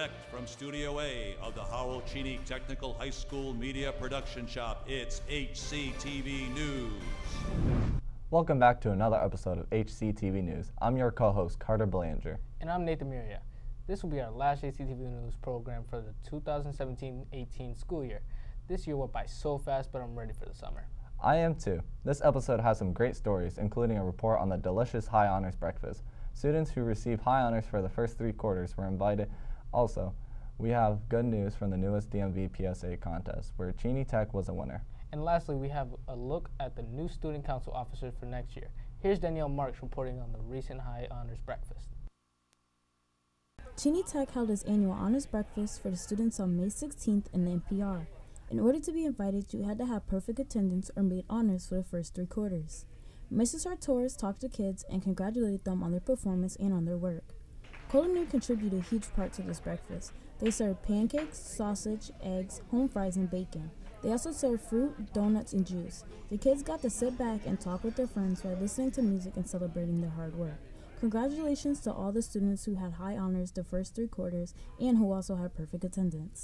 Direct from Studio A of the Howell Cheney Technical High School Media Production Shop, it's HCTV News. Welcome back to another episode of HCTV News. I'm your co-host, Carter Belanger. And I'm Nathan Muria. This will be our last HCTV News program for the 2017-18 school year. This year went by so fast, but I'm ready for the summer. I am too. This episode has some great stories, including a report on the delicious High Honors breakfast. Students who received High Honors for the first 3 quarters were invited. Also, we have good news from the newest DMV PSA contest, where Cheney Tech was a winner. And lastly, we have a look at the new student council officers for next year. Here's Danielle Marks reporting on the recent High Honors breakfast. Cheney Tech held its annual Honors Breakfast for the students on May 16th in the NPR. In order to be invited, you had to have perfect attendance or made honors for the first 3 quarters. Mrs. Sartores talked to kids and congratulated them on their performance and on their work. Culinary contributed a huge part to this breakfast. They served pancakes, sausage, eggs, home fries, and bacon. They also served fruit, donuts, and juice. The kids got to sit back and talk with their friends while listening to music and celebrating their hard work. Congratulations to all the students who had high honors the first 3 quarters and who also had perfect attendance.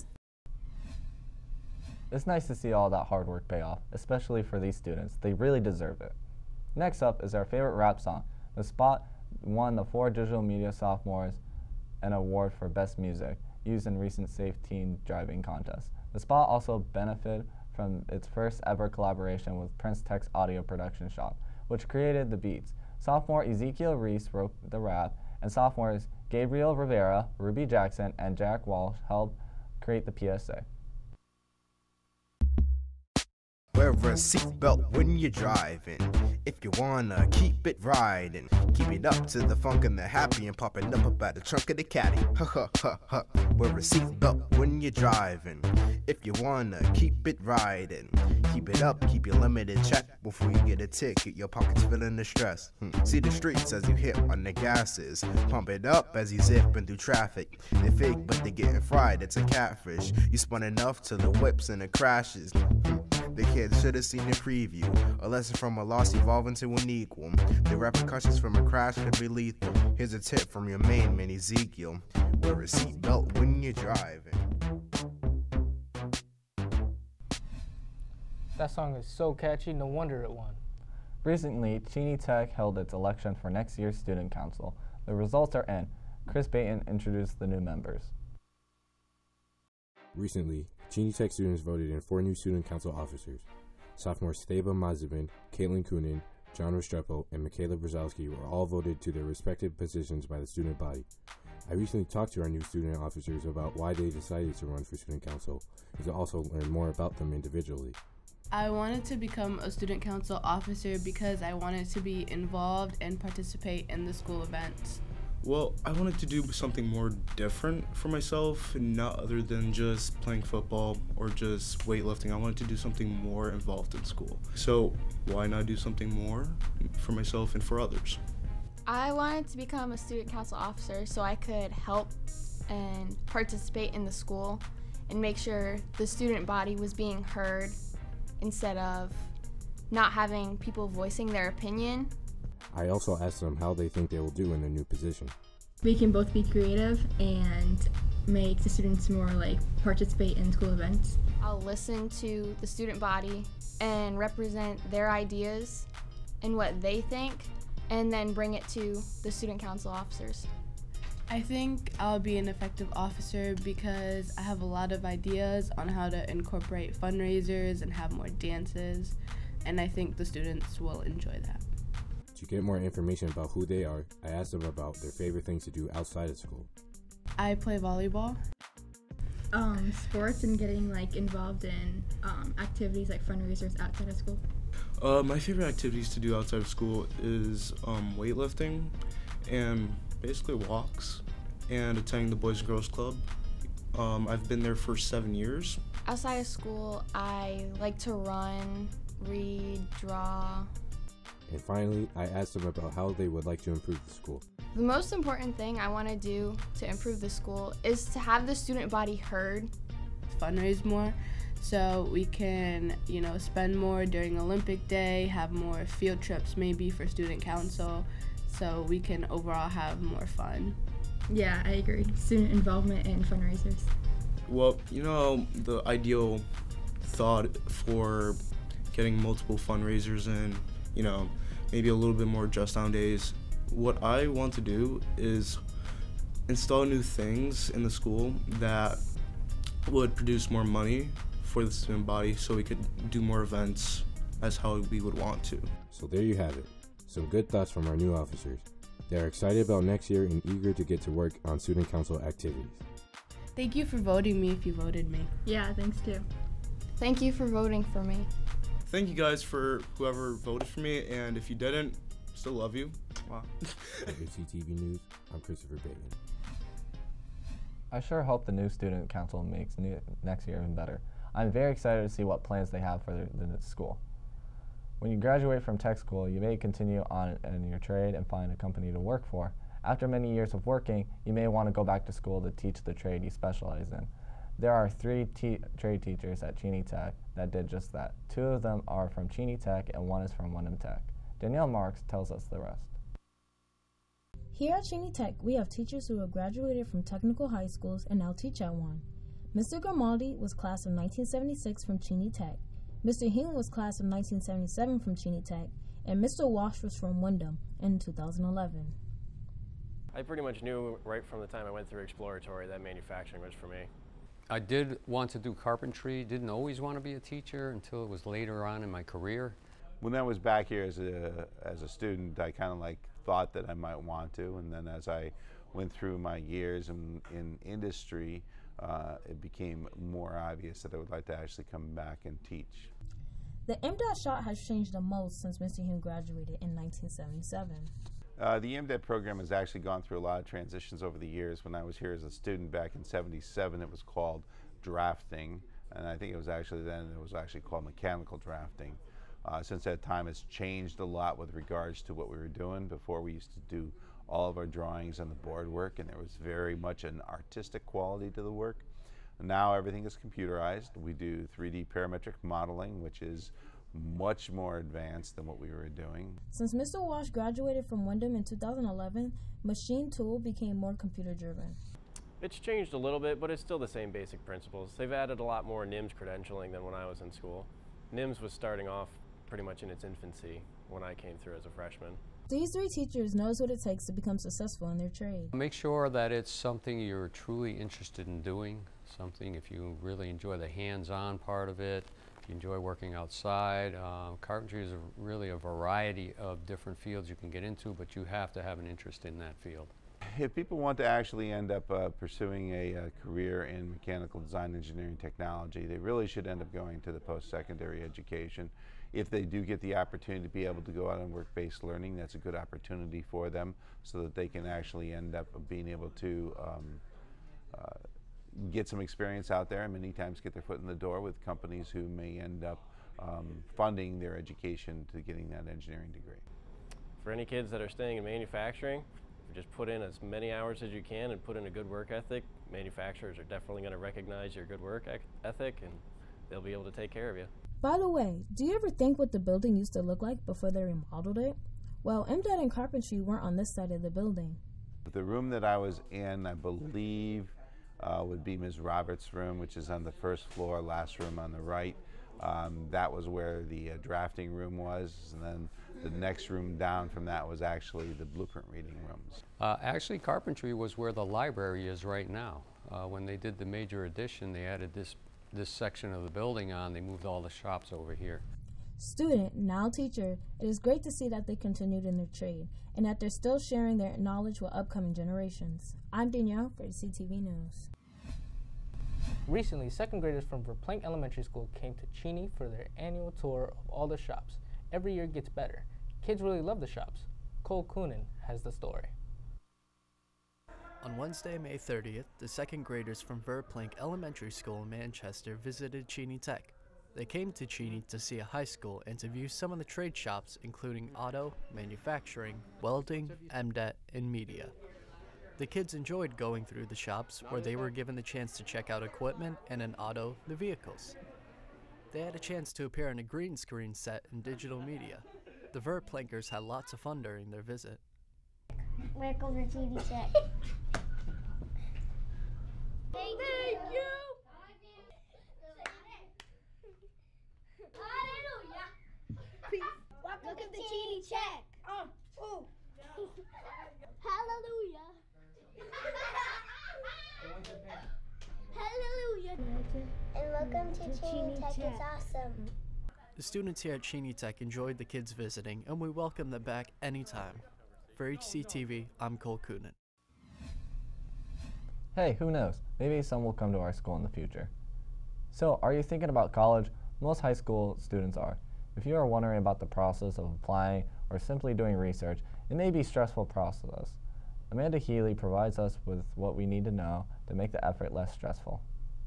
It's nice to see all that hard work pay off, especially for these students. They really deserve it. Next up is our favorite rap song. The spot won the 4 Digital Media Sophomores an award for Best Music, used in recent Safe Teen Driving contests. The spot also benefited from its first ever collaboration with Prince Tech's audio production shop, which created the beats. Sophomore Ezekiel Reese wrote the rap, and sophomores Gabriel Rivera, Ruby Jackson, and Jack Walsh helped create the PSA. Wear a seatbelt when you're driving. If you wanna keep it riding, keep it up to the funk and the happy and popping up about the trunk of the caddy. Ha ha ha ha. Wear a seatbelt when you're driving. If you wanna keep it riding, keep it up, keep your limited check before you get a ticket. Your pockets feeling the stress. See the streets as you hit on the gases. Pump it up as you zipping through traffic. They fake, but they getting fried. It's a catfish. You spun enough to the whips and the crashes. The kids should have seen the preview. A lesson from a loss evolving to an equal. The repercussions from a crash could be lethal. Here's a tip from your main man Ezekiel. Wear a seatbelt when you're driving. That song is so catchy, no wonder it won. Recently, Cheney Tech held its election for next year's student council. The results are in. Chris Baton introduced the new members. Recently, Cheney Tech students voted in 4 new student council officers. Sophomores Theba Mazibin, Caitlin Coonan, John Restrepo, and Michaela Brzezowski were all voted to their respective positions by the student body. I recently talked to our new student officers about why they decided to run for student council and to also learn more about them individually. I wanted to become a student council officer because I wanted to be involved and participate in the school events. Well, I wanted to do something more different for myself, not other than just playing football or just weightlifting. I wanted to do something more involved in school. So why not do something more for myself and for others? I wanted to become a student council officer so I could help and participate in the school and make sure the student body was being heard instead of not having people voicing their opinion. I also asked them how they think they will do in their new position. We can both be creative and make the students more participate in school events. I'll listen to the student body and represent their ideas and what they think, and then bring it to the student council officers. I think I'll be an effective officer because I have a lot of ideas on how to incorporate fundraisers and have more dances, and I think the students will enjoy that. To get more information about who they are, I asked them about their favorite things to do outside of school. I play volleyball. Sports and getting involved in activities like fundraisers outside of school. My favorite activities to do outside of school is weightlifting and basically walks and attending the Boys and Girls Club. I've been there for 7 years. Outside of school, I like to run, read, draw. And finally, I asked them about how they would like to improve the school. The most important thing I want to do to improve the school is to have the student body heard. Fundraise more so we can, spend more during Olympic Day, have more field trips maybe for student council, so we can overall have more fun. Yeah, I agree. Student involvement in fundraisers. Well, you know, the ideal thought for getting multiple fundraisers and, you know, maybe a little bit more just on days. What I want to do is install new things in the school that would produce more money for the student body so we could do more events as how we would want to. So there you have it. Some good thoughts from our new officers. They are excited about next year and eager to get to work on student council activities. Thank you for voting me if you voted me. Yeah, thanks too. Thank you for voting for me. Thank you guys for whoever voted for me, and if you didn't, still love you. Wow. For HCTV News, I'm Christopher Bateman. I sure hope the new student council makes next year even better. I'm very excited to see what plans they have for the school. When you graduate from tech school, you may continue on in your trade and find a company to work for. After many years of working, you may want to go back to school to teach the trade you specialize in. There are 3 trade teachers at Cheney Tech that did just that. 2 of them are from Cheney Tech and 1 is from Wyndham Tech. Danielle Marks tells us the rest. Here at Cheney Tech, we have teachers who have graduated from technical high schools and now teach at one. Mr. Grimaldi was class of 1976 from Cheney Tech. Mr. Hume was class of 1977 from Cheney Tech, and Mr. Walsh was from Wyndham in 2011. I pretty much knew right from the time I went through exploratory that manufacturing was for me. I did want to do carpentry, didn't always want to be a teacher until it was later on in my career. When I was back here as a student, I kind of thought that I might want to, and then as I went through my years in industry, it became more obvious that I would like to actually come back and teach. The MDOT shot has changed the most since Mr. Hume graduated in 1977. The MDET program has actually gone through a lot of transitions over the years. When I was here as a student back in '77, it was called drafting, and I think it was actually called mechanical drafting. Since that time, it's changed a lot with regards to what we were doing. Before, we used to do all of our drawings on the board work, and there was very much an artistic quality to the work. Now everything is computerized. We do 3D parametric modeling, which is much more advanced than what we were doing. Since Mr. Walsh graduated from Wyndham in 2011, machine tool became more computer driven. It's changed a little bit, but it's still the same basic principles. They've added a lot more NIMS credentialing than when I was in school. NIMS was starting off pretty much in its infancy when I came through as a freshman. These 3 teachers knows what it takes to become successful in their trade. Make sure that it's something you're truly interested in doing, something if you really enjoy the hands-on part of it, if you enjoy working outside. Carpentry is really a variety of different fields you can get into, but you have to have an interest in that field. If people want to actually end up pursuing a career in mechanical design, engineering, technology, they really should end up going to the post-secondary education. If they do get the opportunity to be able to go out on work-based learning, that's a good opportunity for them so that they can actually end up being able to get some experience out there and many times get their foot in the door with companies who may end up funding their education to getting that engineering degree. For any kids that are staying in manufacturing, just put in as many hours as you can and put in a good work ethic. Manufacturers are definitely going to recognize your good work ethic, and they'll be able to take care of you. By the way, do you ever think what the building used to look like before they remodeled it? Well, MDOT and carpentry weren't on this side of the building. The room that I was in, I believe, would be Ms. Roberts' room, which is on the first floor, last room on the right. That was where the drafting room was, and then the next room down from that was actually the blueprint reading rooms. Actually, carpentry was where the library is right now. When they did the major addition, they added this section of the building on. They moved all the shops over here. Student, now teacher, it is great to see that they continued in their trade and that they're still sharing their knowledge with upcoming generations. I'm Danielle for HCTV News. Recently, 2nd graders from Verplanck Elementary School came to Cheney for their annual tour of all the shops. Every year gets better. Kids really love the shops. Cole Coonan has the story. On Wednesday, May 30th, the 2nd graders from Verplanck Elementary School in Manchester visited Cheney Tech. They came to Cheney to see a high school and to view some of the trade shops, including auto, manufacturing, welding, MDET, and media. The kids enjoyed going through the shops where they were given the chance to check out equipment and in auto, the vehicles. They had a chance to appear on a green screen set in digital media. The Verplankers had lots of fun during their visit. Welcome to Cheney Tech. Thank you. Hallelujah. Welcome to Cheney Tech. Hallelujah. Hallelujah. And welcome to Cheney Tech. It's awesome. The students here at Cheney Tech enjoyed the kids visiting, and we welcome them back anytime. For HCTV, I'm Cole Coonan. Hey, who knows? Maybe some will come to our school in the future. So, are you thinking about college? Most high school students are. If you are wondering about the process of applying or simply doing research, it may be a stressful process. Amanda Healy provides us with what we need to know to make the effort less stressful.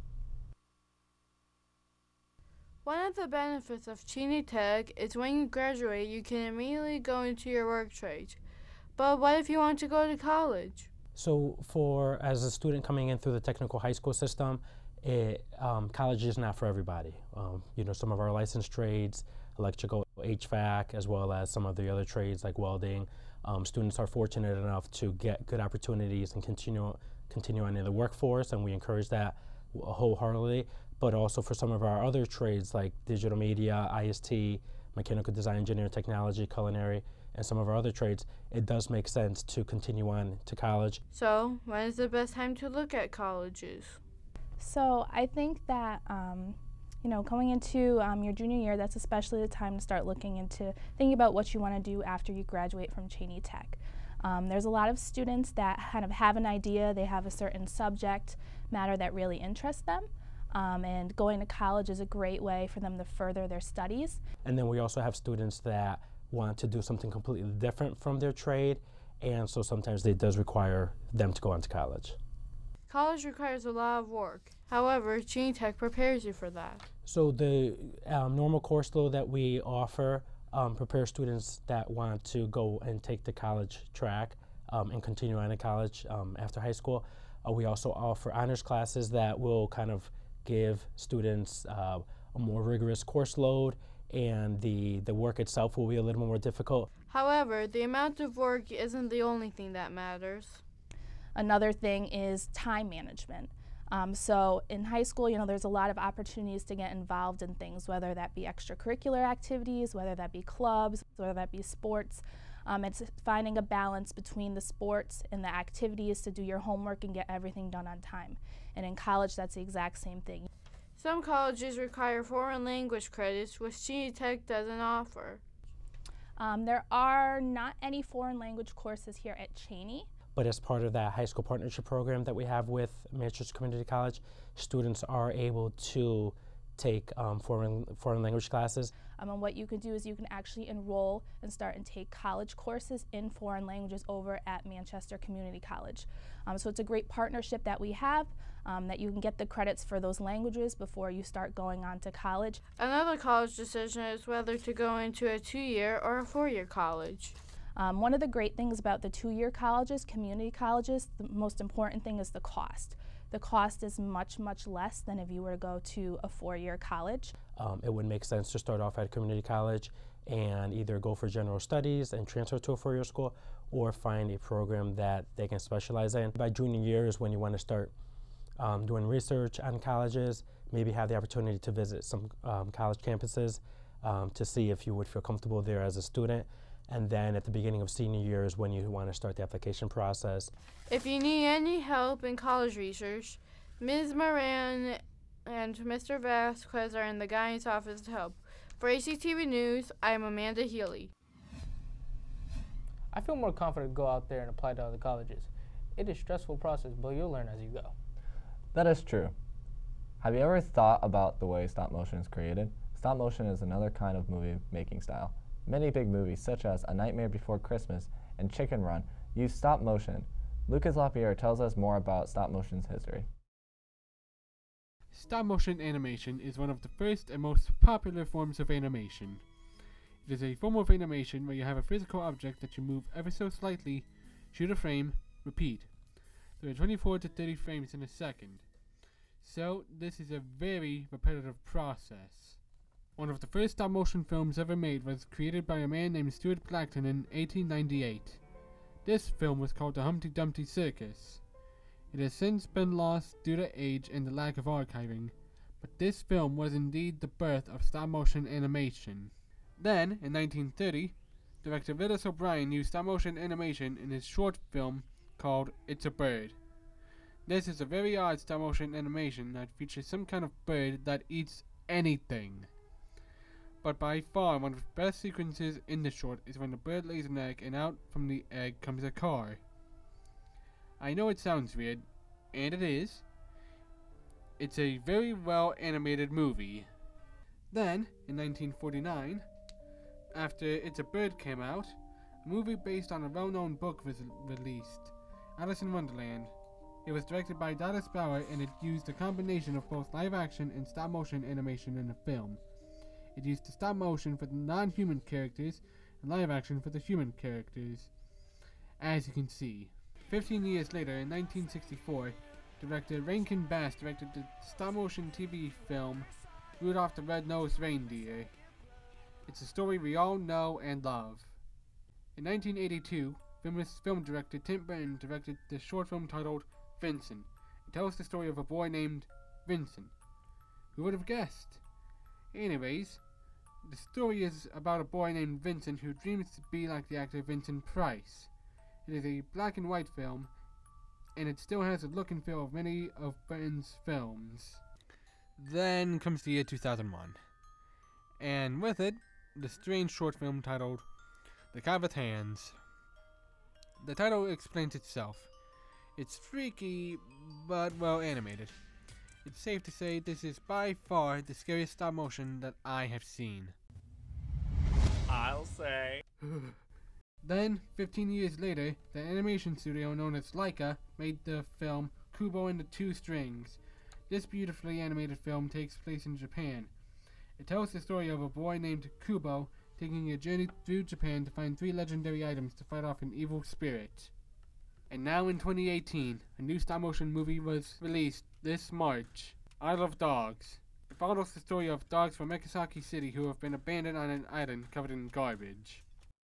One of the benefits of Cheney Tech is when you graduate, you can immediately go into your work trade. But what if you want to go to college? So as a student coming in through the technical high school system, college is not for everybody. Some of our licensed trades, electrical, HVAC, as well as some of the other trades like welding, students are fortunate enough to get good opportunities and continue on in the workforce, and we encourage that wholeheartedly. But also for some of our other trades like digital media, IST, mechanical design, engineering, technology, culinary, and some of our other trades, it does make sense to continue on to college. So, when is the best time to look at colleges? So, I think that, going into your junior year, that's especially the time to start looking into thinking about what you want to do after you graduate from Cheney Tech. There's a lot of students that kind of have an idea, they have a certain subject matter that really interests them. And going to college is a great way for them to further their studies. And then we also have students that want to do something completely different from their trade, and so sometimes it does require them to go on to college. College requires a lot of work. However, Cheney Tech prepares you for that. So the normal course load that we offer prepares students that want to go and take the college track and continue on to college after high school. We also offer honors classes that will kind of give students a more rigorous course load, and the work itself will be a little more difficult. However, the amount of work isn't the only thing that matters. Another thing is time management. So in high school, there's a lot of opportunities to get involved in things, whether that be extracurricular activities, whether that be clubs, whether that be sports. It's finding a balance between the sports and the activities to do your homework and get everything done on time. And in college, that's the exact same thing. Some colleges require foreign language credits, which Cheney Tech doesn't offer. There are not any foreign language courses here at Cheney. But as part of that high school partnership program that we have with Manchester Community College, students are able to take foreign language classes. And what you can do is you can actually enroll and start and take college courses in foreign languages over at Manchester Community College. So it's a great partnership that we have, that you can get the credits for those languages before you start going on to college. Another college decision is whether to go into a 2-year or a 4-year college. One of the great things about the 2-year colleges, community colleges, the most important thing is the cost. The cost is much, much less than if you were to go to a 4-year college. It would make sense to start off at a community college and either go for general studies and transfer to a 4-year school, or find a program that they can specialize in. By junior year is when you want to start doing research on colleges, maybe have the opportunity to visit some college campuses to see if you would feel comfortable there as a student. And then at the beginning of senior year is when you want to start the application process. If you need any help in college research, Ms. Moran and Mr. Vasquez are in the guidance office to help. For HCTV News, I am Amanda Healy. I feel more confident to go out there and apply to other colleges. It is a stressful process, but you'll learn as you go. That is true. Have you ever thought about the way stop motion is created? Stop motion is another kind of movie making style. Many big movies, such as A Nightmare Before Christmas and Chicken Run, use stop motion. Lucas Lapierre tells us more about stop motion's history. Stop motion animation is one of the first and most popular forms of animation. It is a form of animation where you have a physical object that you move ever so slightly, shoot a frame, repeat. There are 24 to 30 frames in a second. So, this is a very repetitive process. One of the first stop-motion films ever made was created by a man named Stuart Blackton in 1898. This film was called The Humpty Dumpty Circus. It has since been lost due to age and the lack of archiving, but this film was indeed the birth of stop-motion animation. Then, in 1930, director Willis O'Brien used stop-motion animation in his short film called It's a Bird. This is a very odd stop-motion animation that features some kind of bird that eats anything. But by far one of the best sequences in the short is when the bird lays an egg and out from the egg comes a car. I know it sounds weird, and it is. It's a very well animated movie. Then, in 1949, after It's a Bird came out, a movie based on a well-known book was released, Alice in Wonderland. It was directed by Dallas Bauer, and it used a combination of both live-action and stop-motion animation in the film. It used the stop-motion for the non-human characters and live-action for the human characters, as you can see. 15 years later, in 1964, director Rankin Bass directed the stop-motion TV film Rudolph the Red-Nosed Reindeer. It's a story we all know and love. In 1982, famous film director Tim Burton directed the short film titled Vincent. It tells the story of a boy named Vincent. Who would have guessed? Anyways, the story is about a boy named Vincent who dreams to be like the actor Vincent Price. It is a black and white film, and it still has the look and feel of many of Burton's films. Then comes the year 2001, and with it, the strange short film titled The Cat with Hands. The title explains itself. It's freaky, but well animated. It's safe to say this is by far the scariest stop motion that I have seen. I'll say. Then, 15 years later, the animation studio known as Laika made the film Kubo and the Two Strings. This beautifully animated film takes place in Japan. It tells the story of a boy named Kubo taking a journey through Japan to find 3 legendary items to fight off an evil spirit. And now in 2018, a new stop-motion movie was released this March, I Love Dogs. It follows the story of dogs from Ekasaki City who have been abandoned on an island covered in garbage.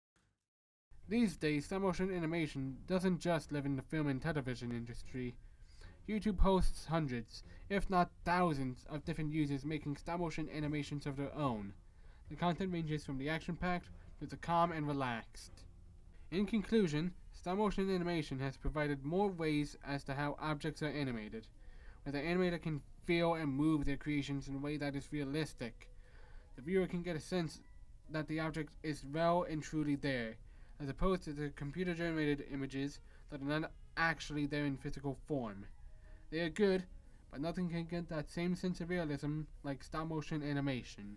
These days, stop-motion animation doesn't just live in the film and television industry. YouTube hosts hundreds, if not thousands, of different users making stop-motion animations of their own. The content ranges from the action-packed to the calm and relaxed. In conclusion, stop-motion animation has provided more ways as to how objects are animated, where the animator can feel and move their creations in a way that is realistic. The viewer can get a sense that the object is well and truly there, as opposed to the computer-generated images that are not actually there in physical form. They are good, but nothing can get that same sense of realism like stop-motion animation.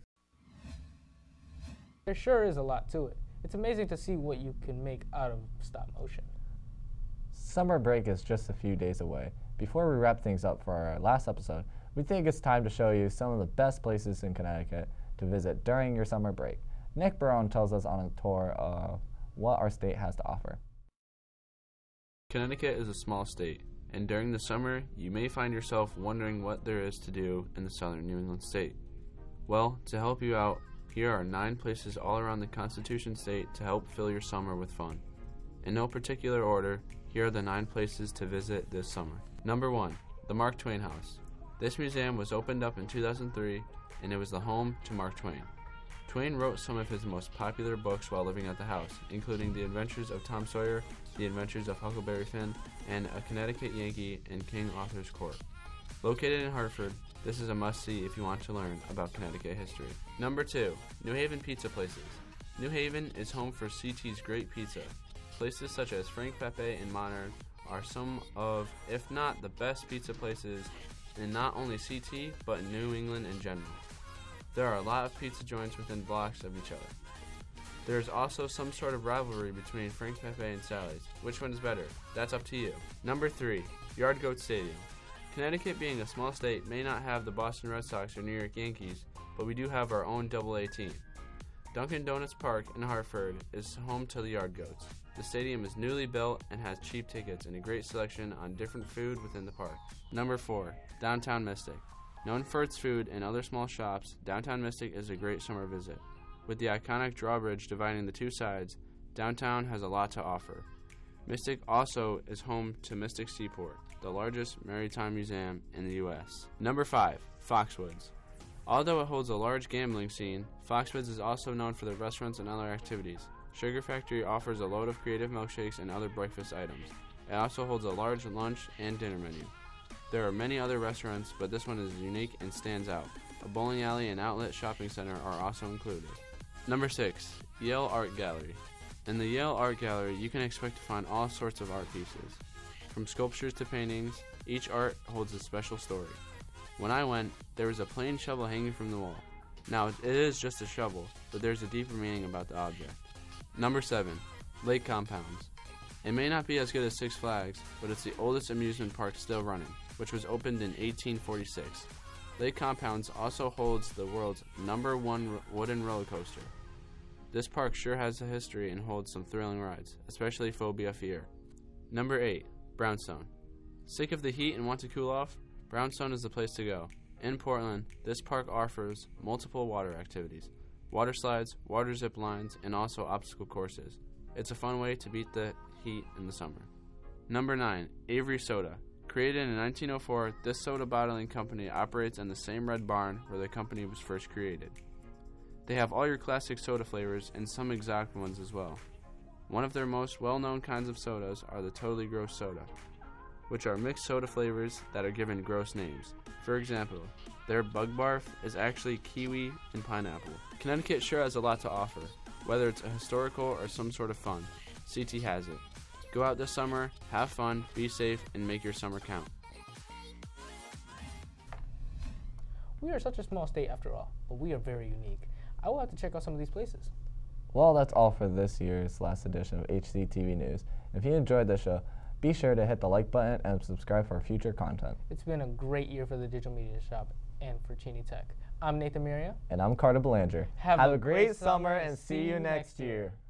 There sure is a lot to it. It's amazing to see what you can make out of stop motion. Summer break is just a few days away. Before we wrap things up for our last episode, we think it's time to show you some of the best places in Connecticut to visit during your summer break. Nick Barone tells us on a tour of what our state has to offer. Connecticut is a small state, and during the summer, you may find yourself wondering what there is to do in the southern New England state. Well, to help you out, here are 9 places all around the Constitution State to help fill your summer with fun. In no particular order, here are the 9 places to visit this summer. Number 1, the Mark Twain House. This museum was opened up in 2003, and it was the home to Mark Twain. Twain wrote some of his most popular books while living at the house, including The Adventures of Tom Sawyer, The Adventures of Huckleberry Finn, and A Connecticut Yankee in King Arthur's Court. Located in Hartford, this is a must-see if you want to learn about Connecticut history. Number 2, New Haven Pizza Places. New Haven is home for CT's great pizza. Places such as Frank Pepe and Modern are some of, if not the best pizza places in not only CT, but in New England in general. There are a lot of pizza joints within blocks of each other. There is also some sort of rivalry between Frank Pepe and Sally's. Which one is better? That's up to you. Number 3, Yard Goat Stadium. Connecticut, being a small state, may not have the Boston Red Sox or New York Yankees, but we do have our own AA team. Dunkin' Donuts Park in Hartford is home to the Yard Goats. The stadium is newly built and has cheap tickets and a great selection on different food within the park. Number 4, Downtown Mystic. Known for its food and other small shops, Downtown Mystic is a great summer visit. With the iconic drawbridge dividing the two sides, downtown has a lot to offer. Mystic also is home to Mystic Seaport. the largest maritime museum in the U.S. Number 5. Foxwoods. Although it holds a large gambling scene, Foxwoods is also known for their restaurants and other activities. Sugar Factory offers a load of creative milkshakes and other breakfast items. It also holds a large lunch and dinner menu. There are many other restaurants, but this one is unique and stands out. A bowling alley and outlet shopping center are also included. Number 6. Yale Art Gallery. In the Yale Art Gallery, you can expect to find all sorts of art pieces. From sculptures to paintings, each art holds a special story. When I went, there was a plain shovel hanging from the wall. Now, it is just a shovel, but there's a deeper meaning about the object. Number 7. Lake Compounds. It may not be as good as Six Flags, but it's the oldest amusement park still running, which was opened in 1846. Lake Compounds also holds the world's #1 wooden roller coaster. This park sure has a history and holds some thrilling rides, especially Phobia Fear. Number 8. Brownstone. Sick of the heat and want to cool off? Brownstone is the place to go. In Portland, this park offers multiple water activities, water slides, water zip lines, and also obstacle courses. It's a fun way to beat the heat in the summer. Number 9. Avery Soda. Created in 1904, this soda bottling company operates in the same red barn where the company was first created. They have all your classic soda flavors and some exotic ones as well. One of their most well-known kinds of sodas are the Totally Gross Soda, which are mixed soda flavors that are given gross names. For example, their Bug Barf is actually kiwi and pineapple. Connecticut sure has a lot to offer, whether it's a historical or some sort of fun. CT has it. Go out this summer, have fun, be safe, and make your summer count. We are such a small state after all, but we are very unique. I will have to check out some of these places. Well, that's all for this year's last edition of HCTV News. If you enjoyed the show, be sure to hit the like button and subscribe for future content. It's been a great year for the Digital Media Shop and for Cheney Tech. I'm Nathan Miria. And I'm Carter Belanger. Have a great summer and see you next year.